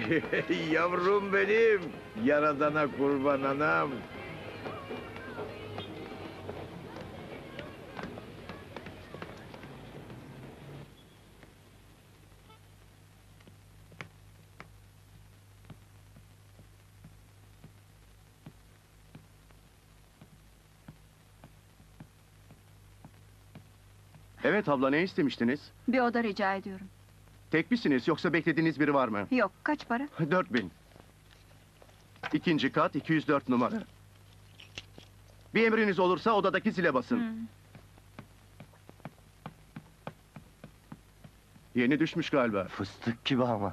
Yavrum benim, yaradana kurban anam. Evet abla, ne istemiştiniz? Bir oda rica ediyorum. Tek misiniz yoksa beklediğiniz biri var mı? Yok, kaç para? 4000. İkinci kat 204 numara. Bir emriniz olursa odadaki zile basın. Yeni düşmüş galiba. Fıstık gibi ama.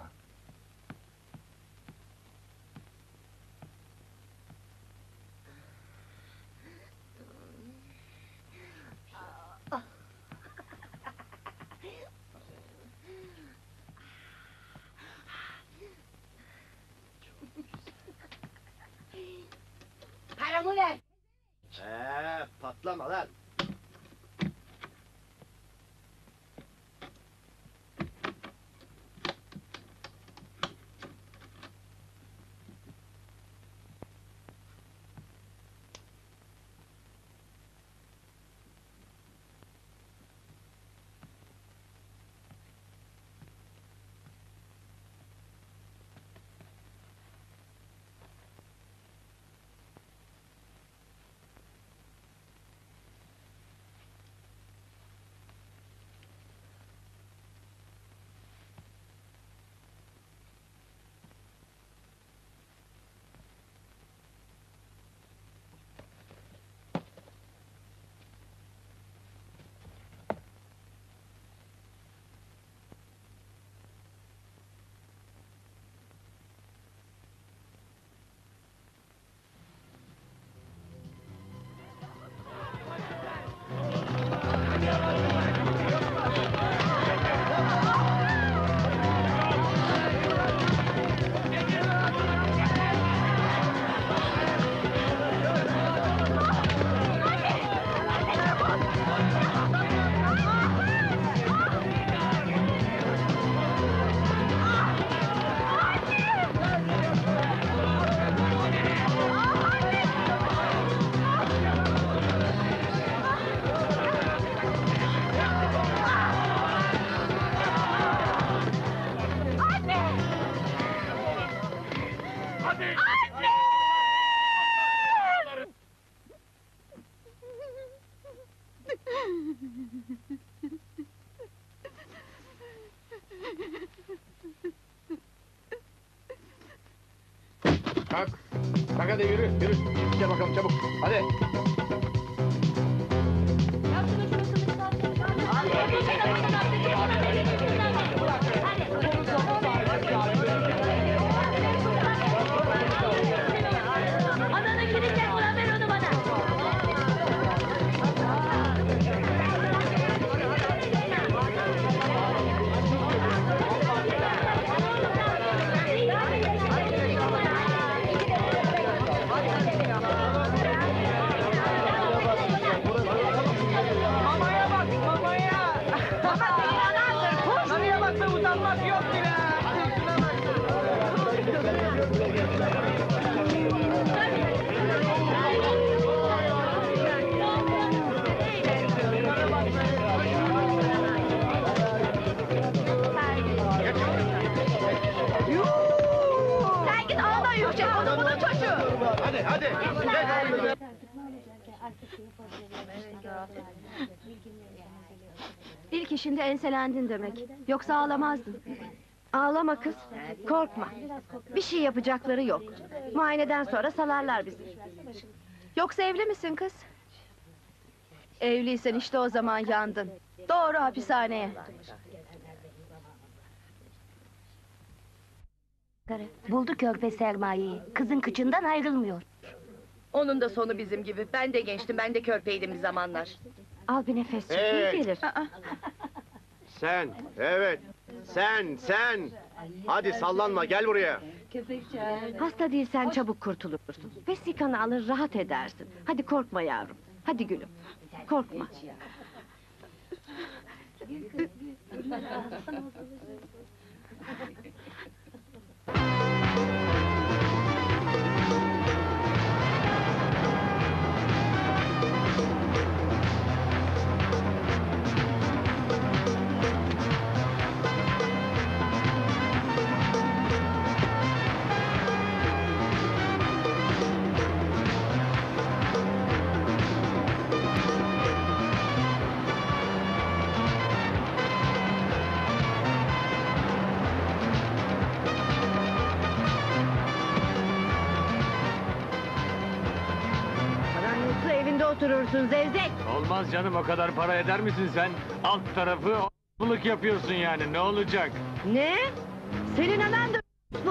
Paramı ver! Patlama lan. Kalk, kalk hadi yürü, yürü. Gel bakalım çabuk, hadi. Ananı kilitlen ulan, ver onu bana! Mamaya bak, mamaya! Mama dünyadandır, koş! Karıya bak be, utanmak yok ki be! Sen git ağla yüksek, o da bunun çocuğu! Hadi, hadi. Gel. İlk işinde enselendin demek. Yoksa ağlamazdın. Ağlama kız, korkma. Bir şey yapacakları yok. Muayeneden sonra salarlar bizi. Yoksa evli misin kız? Evliysen işte o zaman yandın. Doğru hapishaneye. Buldu körpe sermayeyi. Kızın kıçından ayrılmıyor. Onun da sonu bizim gibi. Ben de gençtim, ben de körpeydim bir zamanlar. Al bir nefes, çok iyi Evet. gelir. Sen, evet. Sen. Hadi sallanma, gel buraya. Hasta değilsen çabuk kurtulursun. Vesikanı alır, rahat edersin. Hadi korkma yavrum. Hadi gülüm. Korkma. Paran yoksa evinde oturursun zevzek. Olmaz canım, o kadar para eder misin sen? Alt tarafı o**luk yapıyorsun yani, ne olacak? Ne? Senin anan da bu.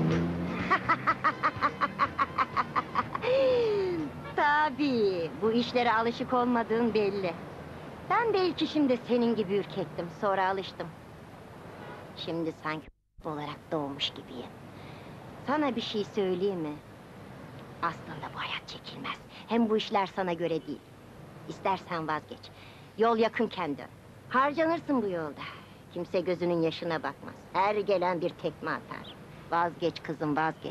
Tabii, bu işlere alışık olmadığın belli. Ben de ilk işimde senin gibi ürkektim, sonra alıştım. Şimdi sanki olarak doğmuş gibiyim. Sana bir şey söyleyeyim mi? Aslında bu hayat çekilmez. Hem bu işler sana göre değil. İstersen vazgeç. Yol yakınken dön. Harcanırsın bu yolda. Kimse gözünün yaşına bakmaz. Her gelen bir tekme atar. Vazgeç kızım, vazgeç.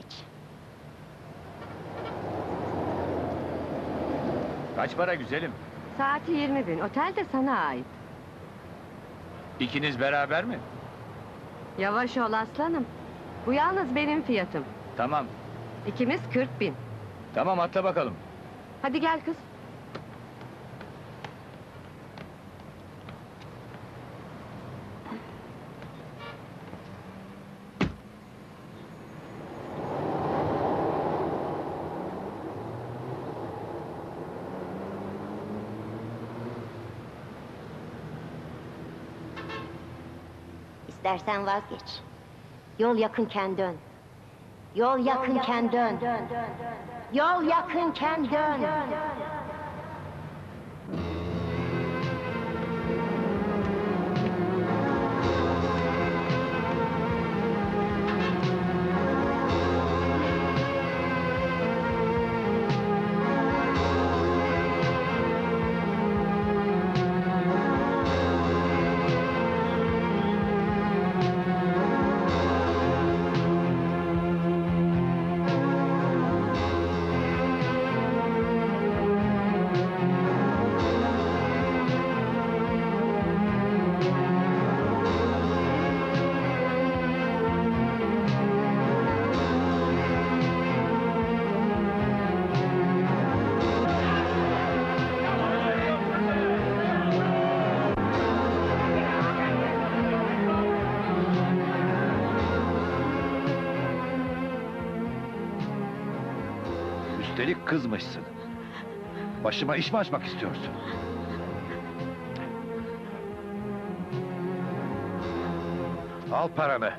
Kaç para güzelim? Saati 20.000, otel de sana ait. İkiniz beraber mi? Yavaş ol aslanım. Bu yalnız benim fiyatım. Tamam, İkimiz 40.000. tamam atla bakalım. Hadi gel kız. İstersen vazgeç. Yol yakınken dön. Yol yakınken dön. Yol yakınken dön. Üstelik kızmışsın. Başıma iş mi açmak istiyorsun? Al paranı.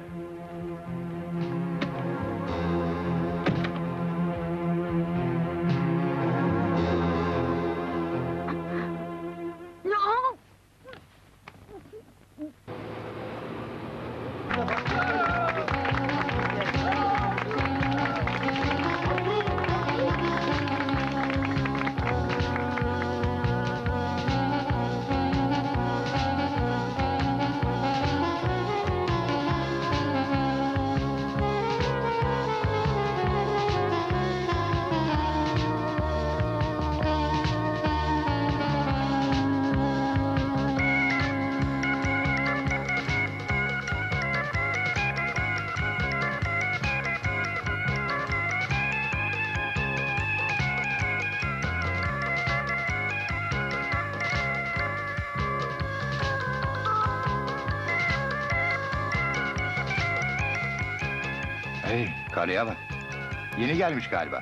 Hey, karıya bak. Yeni gelmiş galiba.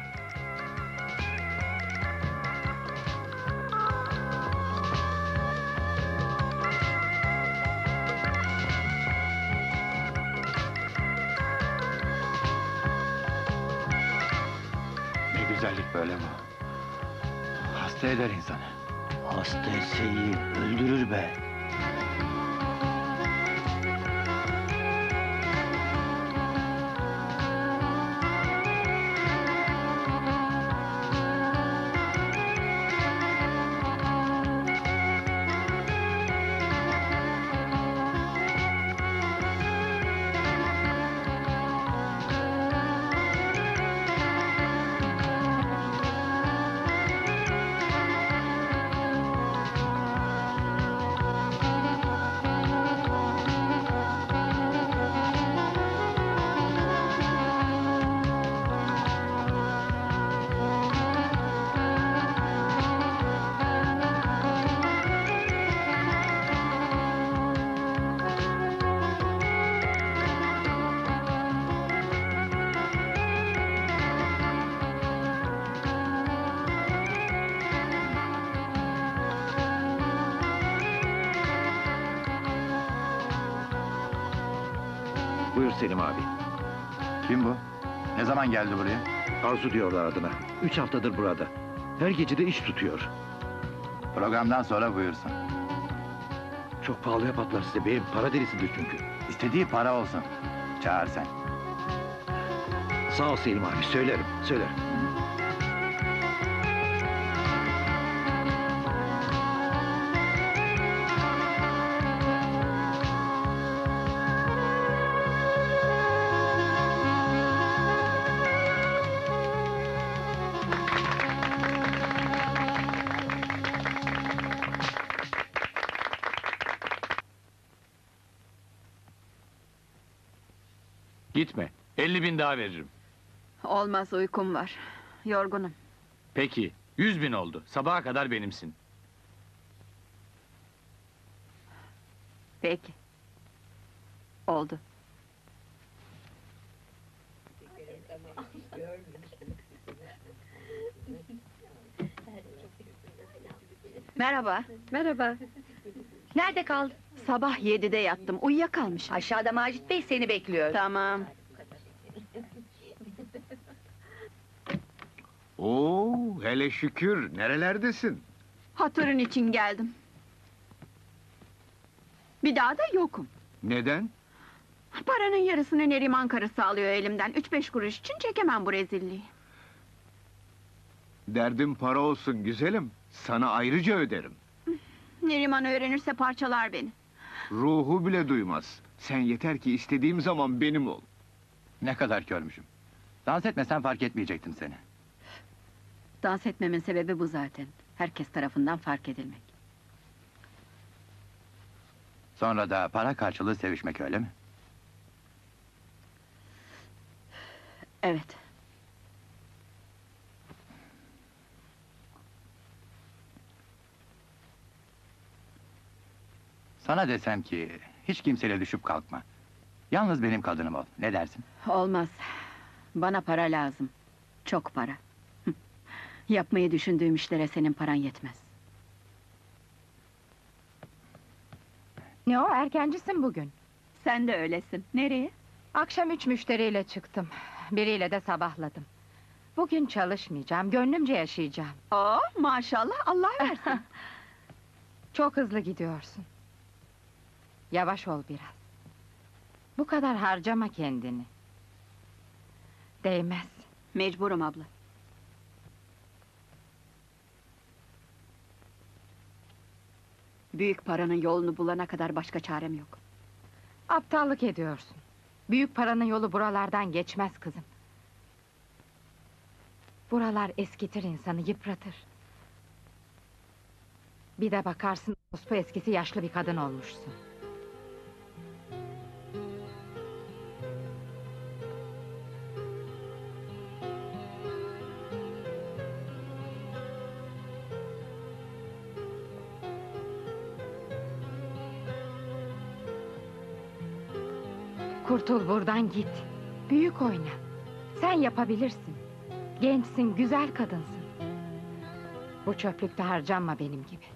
Ne güzellik böyle bu. Hasta eder insanı. Hasta etse iyi, öldürür be. Buyur Selim abi. Kim bu? Ne zaman geldi buraya? Arzu diyorlar adına. 3 haftadır burada. Her gece de iş tutuyor. Programdan sonra buyursun. Çok pahalıya patlar size beyim. Para delisidir çünkü. İstediği para olsun. Çağır sen. Sağ ol Selim abi. Söylerim. Gitme. 50.000 daha veririm. Olmaz, uykum var. Yorgunum. Peki. 100.000 oldu. Sabaha kadar benimsin. Peki. Oldu. Merhaba. Merhaba. Nerede kaldın? Sabah 7'de yattım. Uyuyakalmışım. Aşağıda Macit Bey seni bekliyor. Tamam. Oo, hele şükür. Nerelerdesin? Hatırın için geldim. Bir daha da yokum. Neden? Paranın yarısını Neriman karısı alıyor elimden. 3-5 kuruş için çekemem bu rezilliği. Derdim para olsun güzelim. Sana ayrıca öderim. Neriman öğrenirse parçalar beni. Ruhu bile duymaz. Sen yeter ki istediğim zaman benim ol. Ne kadar körmüşüm. Dans etmesen fark etmeyecektim seni. Dans etmemin sebebi bu zaten. Herkes tarafından fark edilmek. Sonra da para karşılığı sevişmek, öyle mi? Evet. Sana desem ki hiç kimseyle düşüp kalkma. Yalnız benim kadınım ol. Ne dersin? Olmaz. Bana para lazım. Çok para. Yapmayı düşündüğüm işlere senin paran yetmez. Ne o, erkencisin bugün. Sen de öylesin. Nereye? Akşam 3 müşteriyle çıktım. Biriyle de sabahladım. Bugün çalışmayacağım, gönlümce yaşayacağım. Oo, maşallah, Allah versin. Çok hızlı gidiyorsun. Yavaş ol biraz. Bu kadar harcama kendini. Değmez. Mecburum abla. Büyük paranın yolunu bulana kadar başka çarem yok. Aptallık ediyorsun. Büyük paranın yolu buralardan geçmez kızım. Buralar eskitir insanı, yıpratır. Bir de bakarsın, ospu eskisi yaşlı bir kadın olmuşsun. Kurtul buradan, git. Büyük oyna. Sen yapabilirsin. Gençsin, güzel kadınsın. Bu çöplükte harcanma benim gibi.